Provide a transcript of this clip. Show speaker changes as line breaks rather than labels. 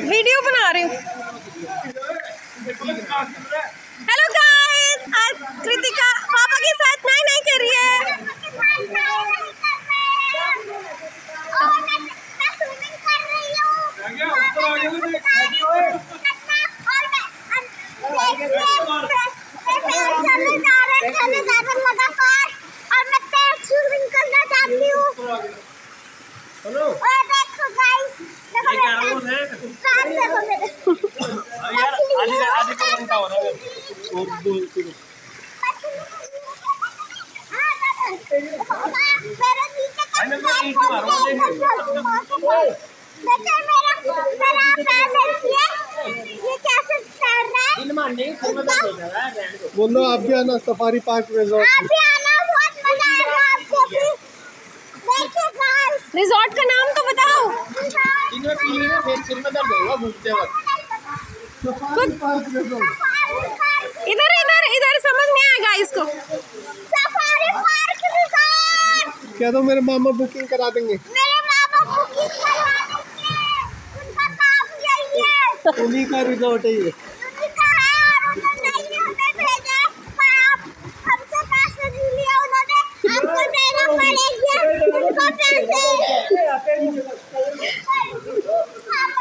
Video बना रही हूँ। हेलो गाइस, आज कृतिका पापा के साथ नाई नाई कर रही है।
हेलो
देखो गाइस,
ये क्या रोल है यार? आधी कौन का हो रहा है और बोल के
मेरे नीचे का मेरा फैन है, ये कैसे तैर रहा है?
बोलो आप भी आना सफारी पार्क रिजॉर्ट।
आप भी आना, बहुत मजा आएगा आपको भी। देखिए गाइस, रिजॉर्ट का नाम तो बताओ।
इनमें पीने में फिर सिर में दर्द होगा घूमते वक्त।
Safari park resort.
इधर इधर इधर समझ नहीं आएगा इसको। Safari park resort.
क्या तो मेरे मामा बुकिंग करा देंगे।
मेरे मामा बुकिंग करवा देंगे, उनका काम यही है।
उन्हीं का रिजॉर्ट है ये।
उनका है और उन्होंने हमें भेजा, पर आप हमसे पैसे नहीं लिया उन्होंने, आपको देना पड़ेगा उनको पैसे।